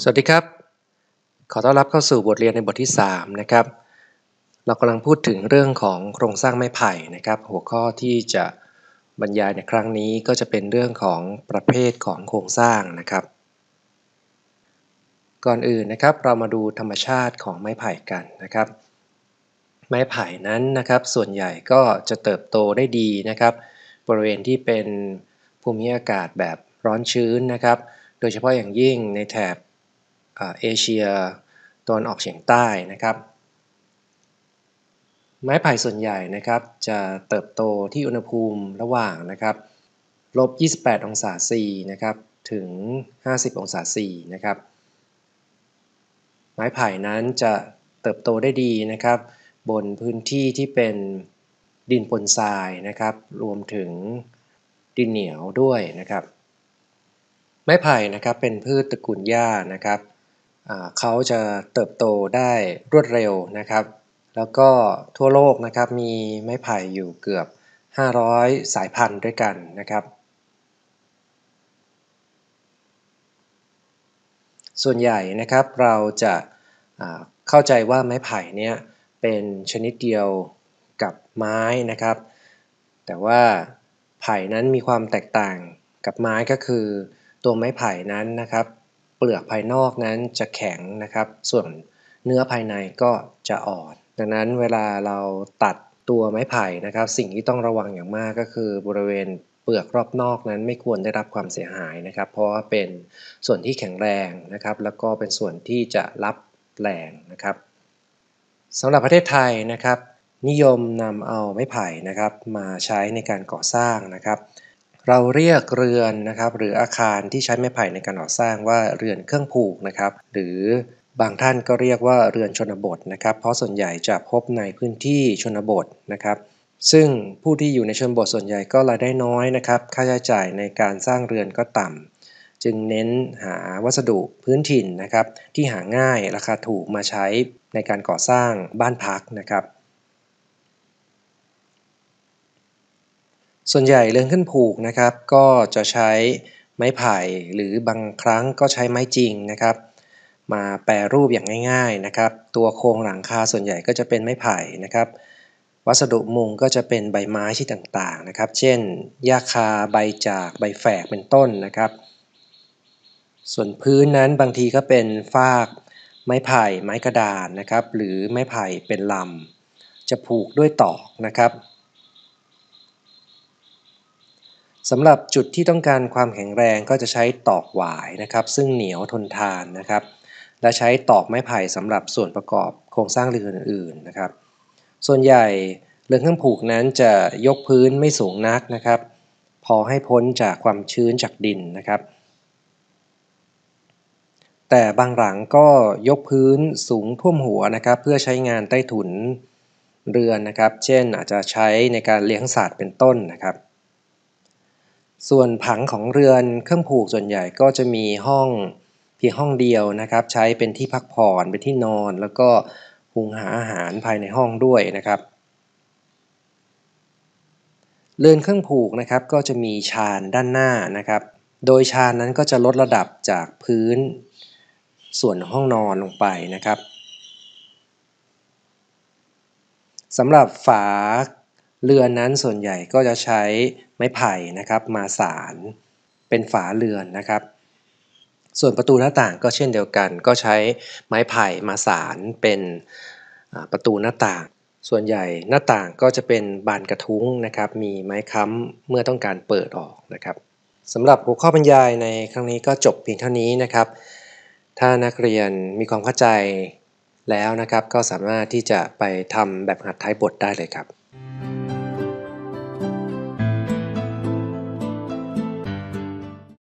สวัสดีครับขอต้อนรับเข้าสู่บทเรียนในบทที่3นะครับเรากำลังพูดถึงเรื่องของโครงสร้างไม้ไผ่นะครับหัวข้อที่จะบรรยายในครั้งนี้ก็จะเป็นเรื่องของประเภทของโครงสร้างนะครับก่อนอื่นนะครับเรามาดูธรรมชาติของไม้ไผ่กันนะครับไม้ไผ่นั้นนะครับส่วนใหญ่ก็จะเติบโตได้ดีนะครับบริเวณที่เป็นภูมิอากาศแบบร้อนชื้นนะครับโดยเฉพาะอย่างยิ่งในแถบเอเชียตะวันออกเฉียงใต้นะครับไม้ไผ่ส่วนใหญ่นะครับจะเติบโตที่อุณหภูมิระหว่างนะครับ-28 องศาซีนะครับถึง50องศาซีนะครับไม้ไผ่นั้นจะเติบโตได้ดีนะครับบนพื้นที่ที่เป็นดินปนทรายนะครับรวมถึงดินเหนียวด้วยนะครับไม้ไผ่นะครับเป็นพืชตระกูลหญ้านะครับเขาจะเติบโตได้รวดเร็วนะครับแล้วก็ทั่วโลกนะครับมีไม้ไผ่อยู่เกือบ500สายพันธุ์ด้วยกันนะครับส่วนใหญ่นะครับเราจะเข้าใจว่าไม้ไผ่เนี่ยเป็นชนิดเดียวกับไม้นะครับแต่ว่าไผ่นั้นมีความแตกต่างกับไม้ก็คือตัวไม้ไผ่นั้นนะครับเปลือกภายนอกนั้นจะแข็งนะครับส่วนเนื้อภายในก็จะอ่อนดังนั้นเวลาเราตัดตัวไม้ไผ่นะครับสิ่งที่ต้องระวังอย่างมากก็คือบริเวณเปลือกรอบนอกนั้นไม่ควรได้รับความเสียหายนะครับเพราะว่าเป็นส่วนที่แข็งแรงนะครับแล้วก็เป็นส่วนที่จะรับแรงนะครับสำหรับประเทศไทยนะครับนิยมนำเอาไม้ไผ่นะครับมาใช้ในการก่อสร้างนะครับเราเรียกเรือนนะครับหรืออาคารที่ใช้ไม้ไผ่ในการก่อสร้างว่าเรือนเครื่องผูกนะครับหรือบางท่านก็เรียกว่าเรือนชนบทนะครับเพราะส่วนใหญ่จะพบในพื้นที่ชนบทนะครับซึ่งผู้ที่อยู่ในชนบทส่วนใหญ่ก็รายได้น้อยนะครับค่าใช้จ่ายในการสร้างเรือนก็ต่ำจึงเน้นหาวัสดุพื้นถิ่นนะครับที่หาง่ายราคาถูกมาใช้ในการก่อสร้างบ้านพักนะครับส่วนใหญ่เรือนขึ้นผูกนะครับก็จะใช้ไม้ไผ่หรือบางครั้งก็ใช้ไม้จริงนะครับมาแปรรูปอย่างง่ายๆนะครับตัวโครงหลังคาส่วนใหญ่ก็จะเป็นไม้ไผ่นะครับวัสดุมุงก็จะเป็นใบไม้ที่ต่างๆนะครับเช่นหญ้าคาใบจากใบแฝกเป็นต้นนะครับส่วนพื้นนั้นบางทีก็เป็นฟากไม้ไผ่ไม้กระดานนะครับหรือไม้ไผ่เป็นลำจะผูกด้วยตอกนะครับ สำหรับจุดที่ต้องการความแข็งแรงก็จะใช้ตอกหวายนะครับซึ่งเหนียวทนทานนะครับและใช้ตอกไม้ไผ่สำหรับส่วนประกอบโครงสร้างเรือนอื่นๆนะครับส่วนใหญ่เรือนเครื่องผูกนั้นจะยกพื้นไม่สูงนักนะครับพอให้พ้นจากความชื้นจากดินนะครับแต่บางหลังก็ยกพื้นสูงท่วมหัวนะครับเพื่อใช้งานใต้ถุนเรือนนะครับเช่นอาจจะใช้ในการเลี้ยงสัตว์เป็นต้นนะครับ ส่วนผังของเรือนเครื่องผูกส่วนใหญ่ก็จะมีห้องเพียงห้องเดียวนะครับใช้เป็นที่พักผ่อนเป็นที่นอนแล้วก็หุงหาอาหารภายในห้องด้วยนะครับเรือนเครื่องผูกนะครับก็จะมีชานด้านหน้านะครับโดยชานนั้นก็จะลดระดับจากพื้นส่วนห้องนอนลงไปนะครับสำหรับฝาเรือนนั้นส่วนใหญ่ก็จะใช้ไม้ไผ่นะครับมาสานเป็นฝาเรือนนะครับ ส่วนประตูหน้าต่างก็เช่นเดียวกันก็ใช้ไม้ไผ่มาสานเป็นประตูหน้าต่างส่วนใหญ่หน้าต่างก็จะเป็นบานกระทุ้งนะครับมีไม้ค้ำเมื่อต้องการเปิดออกนะครับสำหรับหัวข้อบรรยายในครั้งนี้ก็จบเพียงเท่านี้นะครับถ้านักเรียนมีความเข้าใจแล้วนะครับก็สามารถที่จะไปทำแบบหัดท้ายบทได้เลยครับ